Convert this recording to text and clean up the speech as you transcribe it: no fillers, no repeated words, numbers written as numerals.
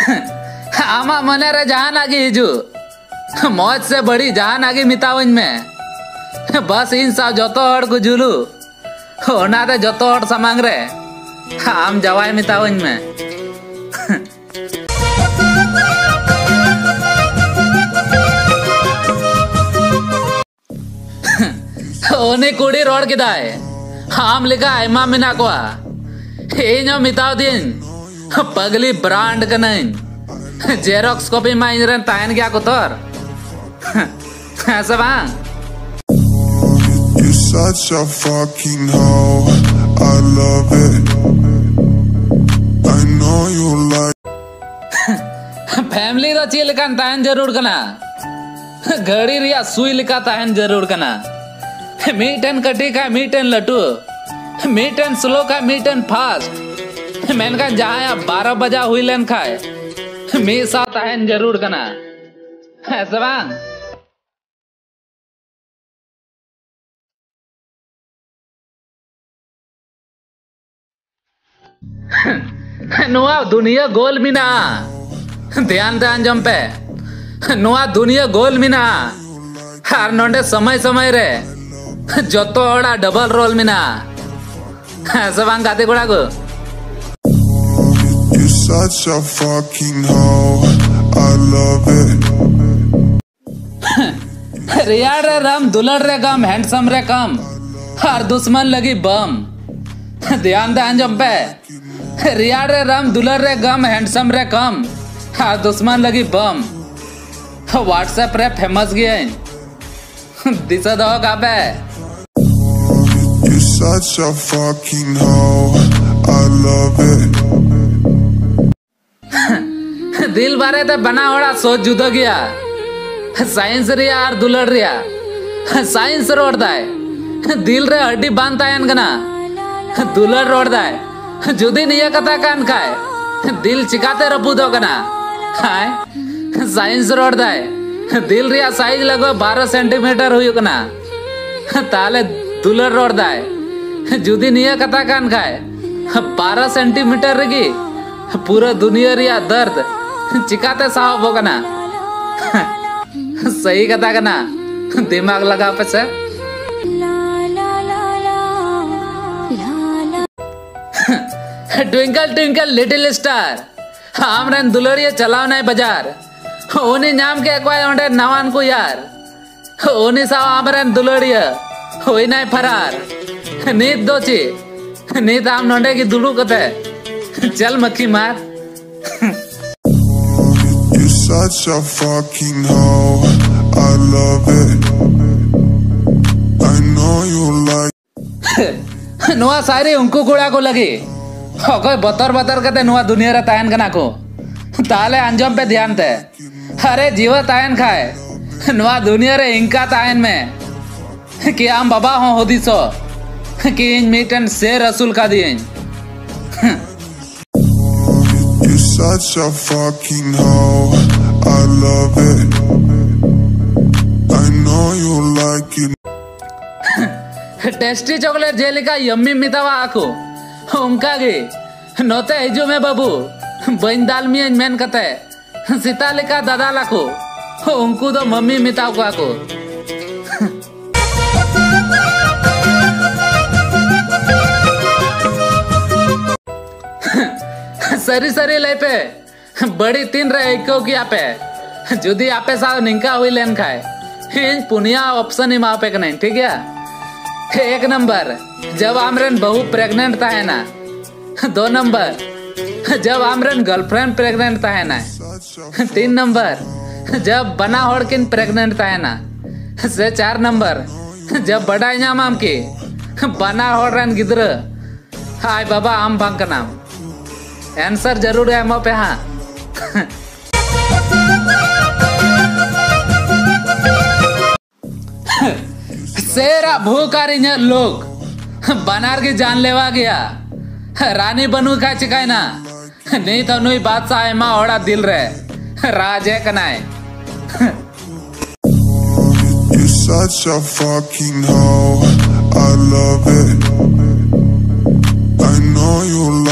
आमा मने रे जहान आगे हिजू मौज से बड़ी जहान आगे मितावन में बस इन साव जोतो हड़ को जुलू होना दे जोतो हड़ समांग रे आम जवाई मितावन में ओने कुड़ी रोड किदाए आम लिखा आयमा मिना को इन मिताव दिन पगली ब्रांड कनन जेरोक्स कॉपी में इनरन तायन क्या कुतर ऐसा बांग You're such a fucking hoe. I love it. I know you like family रो ची लिखान तायन जरूर कना घड़ी रिया सुई लिखा तायन जरूर कना मीट एंड कटी का मीट एंड लटू मीट एंड स्लो का मीट एंड फास्ट मैंने कहा जहाँ 12 बजा हुई लेन खाए मी साथ तायन जरूर कना ऐसा बांग नुआ दुनिया गोल मिना ध्यान ध्यान जंपे नुआ दुनिया गोल मिना हर नोंडे समय समय रे जोतो ओड़ा डबल रोल मिना ऐसा बांग गाते गुड़ा को You're such a fucking hoe. I love it. Riyad रे रम दुलड़ रे गम हैंडसम रे कम हर दुश्मन लगी बम ध्यान ध्यान जंपे रियाड रे रम दुलड़ रे गम हैंडसम रे कम हर दुश्मन लगी बम व्हाट्सएप रे फेमस गए दिशा दो काबे You're such a fucking hoe. I love it. दिल बारे ते बना ओड़ा सोच जुदो गया साइंस रिया और दुलड़ रिया साइंस रोड दाए दिल रे हड्डी बांधता है गना दुलड़ रोड दाए जुदी निया कथा कान खाए दिल चिकाते रपू दो गना हाय साइंस रोड दाए दिल रिया साइज लगो 12 सेंटीमीटर हुई गना ताले दुलड़ रोड दाए जुदी निया कथा कान खाए 12 सेंटीमीटर रगी पूरा दुनिया रिया दर्द चिकाते साहब हो गना सही कथा कना दिमाग लगा पे से ट्विंकल ट्विंकल लिटिल स्टार हमरन दुलड़िया चलाव नहीं बाजार ओनी नाम के कोई ओंडे नवान को यार ओनी साव हमरन दुलड़िया होई नहीं फरार नीत दोची नीत आम नोंडे की दुड़ू कते चल मक्खी मार You're such a fucking hoe. I love it. I know you like नुआ सारी उनको कुड़ा को लगी कोई बतर बतर कते नुआ दुनिया रे तायन कना को ताले अंजम पे ध्यान थे अरे जीव तायन खाए नुआ दुनिया रे इनका तायन में कि आम बाबा हो होदी सो कि इन मीट एंड शेर रसूल का दिए You're such a fucking hoe. I love it. I know you like it. Tasty chocolate jelly का यम्मी मितावा आको उनका गे नोते हिजू में बाबू बन दाल मियन मेन कते सीता लिका दादा लाको उनको तो मम्मी मिताव को आको सरी सरी ले पे बड़ी 3 रे एको की आपे जुदी आपे साव निंका हुई लेन खाए इन पुनिया ऑप्शन ही मापे का नहीं ठीक है 1 नंबर जब आमरन बहू प्रेग्नेंट था है ना 2 नंबर जब आमरन गर्लफ्रेंड प्रेग्नेंट था है ना 3 नंबर जब बना होड़किन प्रेग्नेंट था है ना से 4 नंबर जब बड़ा इनाम आम की बना होड़न गिद्र हाय बाबा आम भांग का नाम आंसर जरूर है मो पे हाँ सेरा भूकारी लोग बनार की जान लेवा गया रानी बनू का चिकाई ना नहीं तो नुई बादशाह है माँ ओड़ा दिल रे राजे कनाए You're such a fucking hoe. I love it. I know you like